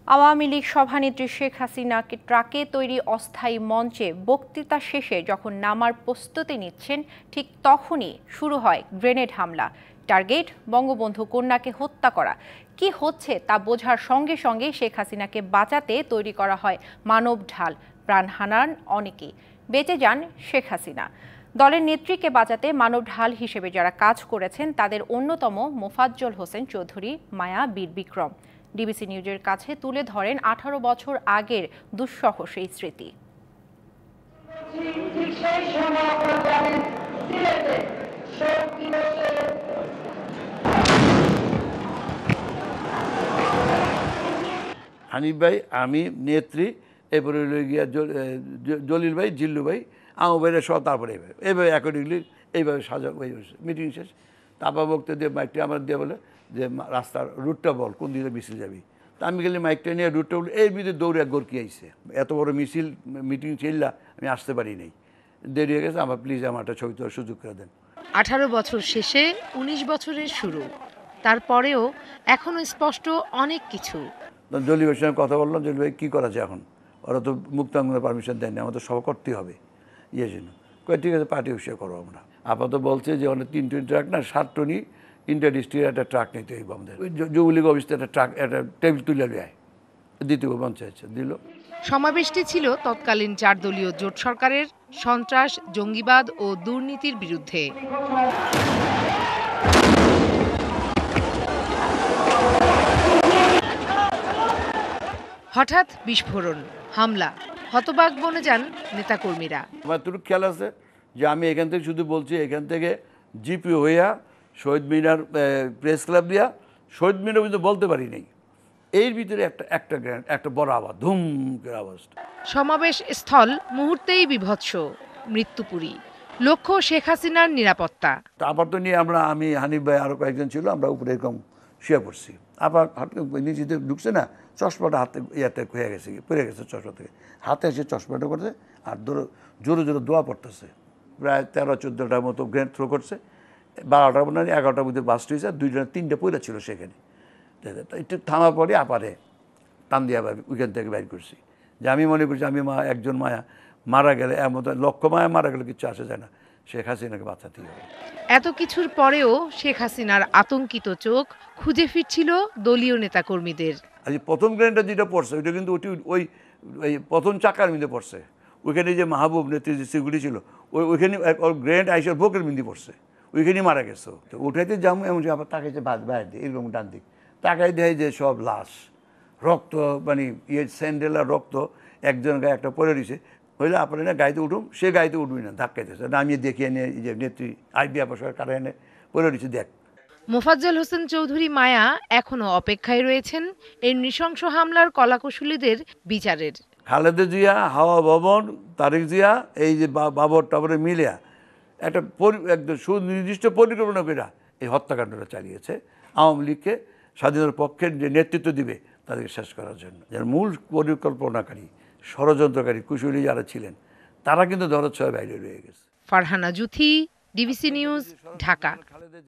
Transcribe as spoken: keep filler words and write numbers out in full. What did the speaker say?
আওয়ামী লীগ সভানেত্রী শেখ হাসিনাকে ট্রাকে তৈরি অস্থায়ী মঞ্চে বক্তৃতা শেষে যখন নামার প্রস্তুতি নিচ্ছেন ঠিক তখনই শুরু হয় গ্রেনেড হামলা। টার্গেট বঙ্গবন্ধু কন্যাকে হত্যা করা। কি হচ্ছে তা বোঝার সঙ্গে সঙ্গে শেখ হাসিনাকে বাঁচাতে তৈরি করা হয় মানব ঢাল। প্রাণ হারান অনেকেই, বেঁচে যান শেখ হাসিনা। দলের নেত্রীকে বাঁচাতে মানব ঢাল হিসেবে যারা কাজ করেছেন তাদের অন্যতম মোফাজ্জল হোসেন চৌধুরী মায়া বীর বিক্রম। ডিবিসি নিউজের কাছে তুলে ধরেন আঠারো বছর আগের দুঃসহ সেই স্মৃতি। হানিফ ভাই, আমি, নেত্রী, এরপরে গিয়া জলিল ভাই, জিল্লু ভাই, আমু ভাইরা সব, তারপরে এইভাবে এইভাবে অ্যাকর্ডিংলি এইভাবে সাজা মিটিং শেষ। তারপর বক্তব্য দিয়ে মাইকটা আমার দিয়ে বলে যে রাস্তার রুটটা বল, কোন দিকে মিছিল যাবি। তা আমি গেলে মাইকটা নিয়ে রুটটা বলে এর ভিতরে দৌড়ে এক গরকি আইসে। এত বড় মিছিল মিটিং ছিলা, আমি আসতে পারি নাই, দেরি হয়ে গেছে, আমার প্লিজ আমার একটা ছবি তোলার সুযোগ করে দেন। আঠারো বছর শেষে উনিশ বছরের শুরু, তারপরেও এখনো স্পষ্ট অনেক কিছু। জলি ভাইয়ের সঙ্গে কথা বললাম, জলি ভাই কী করা যায় এখন, ওরা তো মুক্তাঙ্গনের পারমিশন দেয়নি, আমাদের সব করতেই হবে ইয়ে জন্য। কয়ে ঠিক আছে, পার্টি অফিসে করো আমরা। আপাতত বলছে যে অনেক তিন টন ট্রাক না সাত টনই ইন্টার ডিস্ট্রিক্টের একটা ট্রাক নিতে হইব আমাদের। যুবলীগ অফিসে একটা ট্রাক একটা টেবিল তুলে নেয়, দ্বিতীয় পঞ্চায়েত দিল। সমাবেশটি ছিল তৎকালীন চার দলীয় জোট সরকারের সন্ত্রাস, জঙ্গিবাদ ও দুর্নীতির বিরুদ্ধে। হঠাৎ বিস্ফোরণ, হামলা, হতবাক বনে যান নেতাকর্মীরা। আমার তোর খেয়াল আছে যে আমি এখান থেকে শুধু বলছি, এখান থেকে জিপি হইয়া শহীদ মিনার প্রেস ক্লাব দিয়া শহীদ মিনার কিন্তু বলতে পারি নাই, এর ভিতরে একটা একটা গ্র্যান্ড একটা বড় আওয়াজ, ধুম করে আওয়াজটা। সমাবেশ স্থল মুহূর্তেই বিভৎস, মৃত্যুপুরী। লক্ষ্য শেখ হাসিনার নিরাপত্তা। আবার তো নিয়ে আমরা, আমি, হানিফ ভাই, আরও কয়েকজন ছিল, আমরা উপরে এরকম শুয়ে পড়ছি। আবার নিজেদের ঢুকছে না, চশমাটা হাতে ইয়াতে হয়ে গেছে, পড়ে গেছে চশমা থেকে, হাতে এসে চশমাটা করছে আর জোরে জোরে জোরে দোয়া পড়তেছে। প্রায় তেরো চোদ্দোটার মতো গ্রেনেড থ্রো করছে। বারোটার মধ্যে এগারোটার মধ্যে বাস্ট হয়েছে, আর দুইটা তিনটে পড়ে ছিল সেখানে। একটু থামা পরে আপারে টান দিয়ে আবার ওইখান থেকে বাইর করছি। যে আমি মনে করছি আমি মা একজন মায়া মারা গেলে এমন লক্ষ মায়া মারা গেলে কিছু আসে যায় না, শেখ হাসিনাকে বাঁচাতেই হবে। এত কিছুর পরেও শেখ হাসিনার আতঙ্কিত চোখ খুঁজে ফিরছিল দলীয় নেতাকর্মীদের। আজ প্রথম গ্রেনেডটা যেটা পড়ছে ওইটা কিন্তু ওটি ওই ওই প্রথম চাকার মধ্যে পড়ছে। ওইখানে যে মাহবুব নেত্রী যে সিকিউরিটি ছিল, ওই ওইখানে গ্রেনেড আইসার বুকের মধ্যে পড়ছে, ওইখানেই মারা গেছে। তো উঠাইতে যাবো এমন আবার তাকাইছে বাদ বাইরে দিয়ে এরকম ডান দিক তাকাই দেয় যে সব লাশ, রক্ত, মানে ইয়ে স্যান্ডেল আর রক্ত, একজন গায়ে একটা পরে দিছে। হইলে আপনার না গাড়িতে উঠুন, সে গাড়িতে উঠবি না, ধাক্কাইতেছে নামিয়ে দেখিয়ে নিয়ে যে নেত্রী আইবি আবার কারা এনে পরে দিছে দেখ। মোফাজ্জল হোসেন চৌধুরী মায়া এখনো অপেক্ষায় রয়েছেন এই নৃশংস হামলার কলাকুশলীদের বিচারের। খালেদা জিয়া, হাওয়া ভবন, তারেক জিয়া, এই যে বাবর টাবরে মিলিয়া একটা একদম সুনির্দিষ্ট পরিকল্পনা করে এই হত্যাকাণ্ডটা চালিয়েছে। আওয়ামী লীগকে স্বাধীনতার পক্ষে যে নেতৃত্ব দিবে তাদেরকে শেষ করার জন্য, যারা মূল পরিকল্পনাকারী, ষড়যন্ত্রকারী, কুশলী যারা ছিলেন, তারা কিন্তু ধরাছোঁয়ার বাইরে রয়ে গেছে। Farhana Juthi, DBC news, Dhaka.